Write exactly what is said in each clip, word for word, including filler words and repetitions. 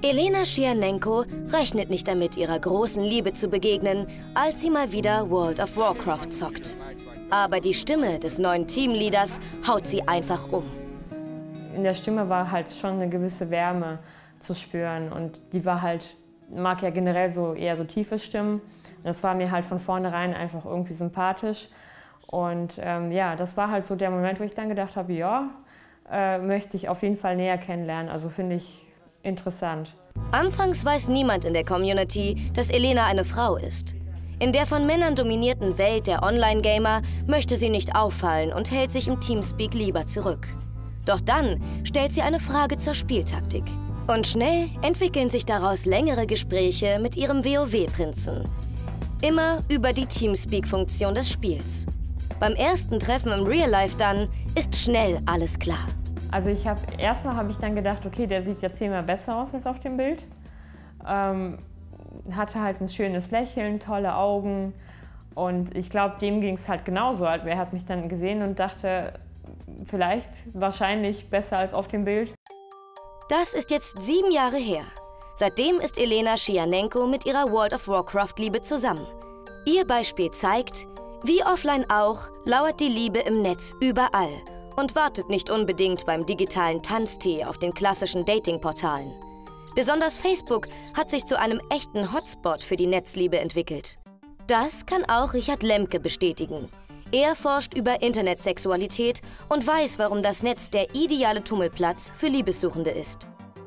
Elena Schianenko rechnet nicht damit, ihrer großen Liebe zu begegnen, als sie mal wieder World of Warcraft zockt. Aber die Stimme des neuen Teamleaders haut sie einfach um. In der Stimme war halt schon eine gewisse Wärme zu spüren und die war halt, mag ja generell so eher so tiefe Stimmen. Das war mir halt von vornherein einfach irgendwie sympathisch. Und ähm, ja, das war halt so der Moment, wo ich dann gedacht habe, ja, äh, möchte ich auf jeden Fall näher kennenlernen. Also finde ich interessant. Anfangs weiß niemand in der Community, dass Elena eine Frau ist. In der von Männern dominierten Welt der Online-Gamer möchte sie nicht auffallen und hält sich im Teamspeak lieber zurück. Doch dann stellt sie eine Frage zur Spieltaktik. Und schnell entwickeln sich daraus längere Gespräche mit ihrem WoW-Prinzen. Immer über die Teamspeak-Funktion des Spiels. Beim ersten Treffen im Real Life dann ist schnell alles klar. Also ich habe erstmal habe ich dann gedacht, okay, der sieht ja zehnmal besser aus als auf dem Bild. Ähm, hatte halt ein schönes Lächeln, tolle Augen und ich glaube, dem ging es halt genauso. Also er hat mich dann gesehen und dachte, vielleicht, wahrscheinlich besser als auf dem Bild. Das ist jetzt sieben Jahre her. Seitdem ist Elena Schianenko mit ihrer World of Warcraft-Liebe zusammen. Ihr Beispiel zeigt, wie offline auch, lauert die Liebe im Netz überall und wartet nicht unbedingt beim digitalen Tanztee auf den klassischen Datingportalen. Besonders Facebook hat sich zu einem echten Hotspot für die Netzliebe entwickelt. Das kann auch Richard Lemke bestätigen. Er forscht über Internetsexualität und weiß, warum das Netz der ideale Tummelplatz für Liebessuchende ist.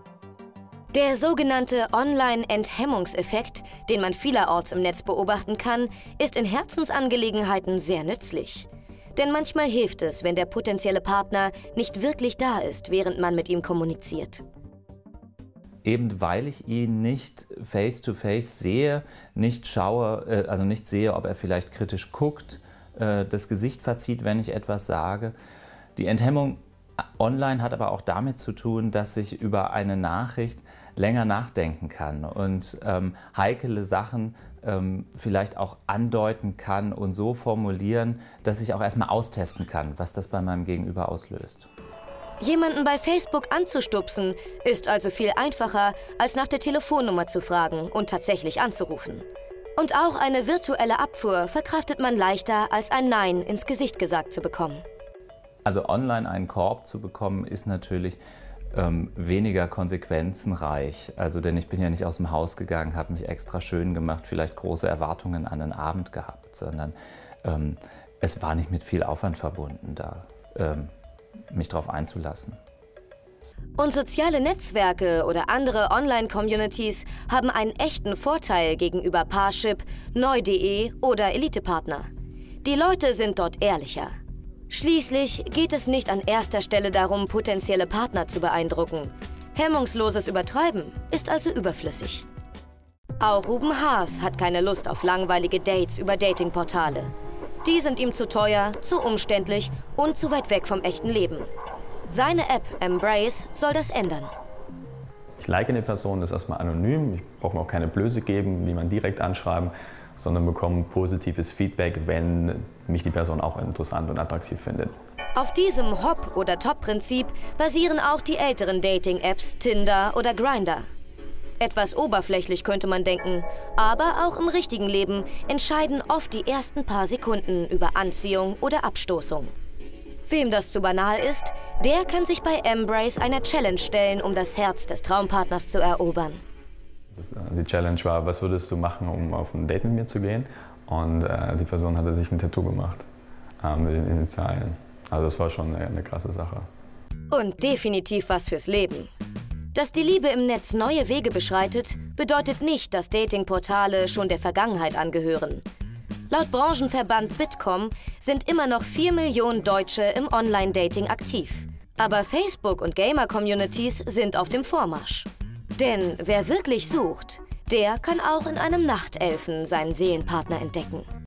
Der sogenannte Online-Enthemmungseffekt, den man vielerorts im Netz beobachten kann, ist in Herzensangelegenheiten sehr nützlich. Denn manchmal hilft es, wenn der potenzielle Partner nicht wirklich da ist, während man mit ihm kommuniziert. Eben weil ich ihn nicht face-to-face sehe, nicht schaue, äh, also nicht sehe, ob er vielleicht kritisch guckt, äh, das Gesicht verzieht, wenn ich etwas sage. Die Enthemmung online hat aber auch damit zu tun, dass ich über eine Nachricht länger nachdenken kann und ähm, heikle Sachen ähm, vielleicht auch andeuten kann und so formulieren, dass ich auch erstmal austesten kann, was das bei meinem Gegenüber auslöst. Jemanden bei Facebook anzustupsen, ist also viel einfacher, als nach der Telefonnummer zu fragen und tatsächlich anzurufen. Und auch eine virtuelle Abfuhr verkraftet man leichter, als ein Nein ins Gesicht gesagt zu bekommen. Also online einen Korb zu bekommen, ist natürlich ähm, weniger konsequenzenreich. Also denn ich bin ja nicht aus dem Haus gegangen, habe mich extra schön gemacht, vielleicht große Erwartungen an den Abend gehabt, sondern ähm, es war nicht mit viel Aufwand verbunden, da ähm, mich darauf einzulassen. Und soziale Netzwerke oder andere Online-Communities haben einen echten Vorteil gegenüber Parship, neu punkt de oder Elitepartner. Die Leute sind dort ehrlicher. Schließlich geht es nicht an erster Stelle darum, potenzielle Partner zu beeindrucken. Hemmungsloses Übertreiben ist also überflüssig. Auch Ruben Haas hat keine Lust auf langweilige Dates über Datingportale. Die sind ihm zu teuer, zu umständlich und zu weit weg vom echten Leben. Seine App Embrace soll das ändern. Ich like eine Person, das ist erstmal anonym. Ich brauche mir auch keine Blöße geben, niemand direkt anschreiben, sondern bekomme positives Feedback, wenn mich die Person auch interessant und attraktiv findet. Auf diesem Hop- oder Top-Prinzip basieren auch die älteren Dating-Apps Tinder oder Grindr. Etwas oberflächlich könnte man denken, aber auch im richtigen Leben entscheiden oft die ersten paar Sekunden über Anziehung oder Abstoßung. Wem das zu banal ist, der kann sich bei Embrace einer Challenge stellen, um das Herz des Traumpartners zu erobern. Die Challenge war, was würdest du machen, um auf ein Date mit mir zu gehen? Und äh, die Person hatte sich ein Tattoo gemacht äh, mit den Initialien. Also das war schon eine, eine krasse Sache. Und definitiv was fürs Leben. Dass die Liebe im Netz neue Wege beschreitet, bedeutet nicht, dass Datingportale schon der Vergangenheit angehören. Laut Branchenverband Bitkom sind immer noch vier Millionen Deutsche im Online-Dating aktiv. Aber Facebook- und Gamer-Communities sind auf dem Vormarsch. Denn wer wirklich sucht, der kann auch in einem Nachtelfen seinen Seelenpartner entdecken.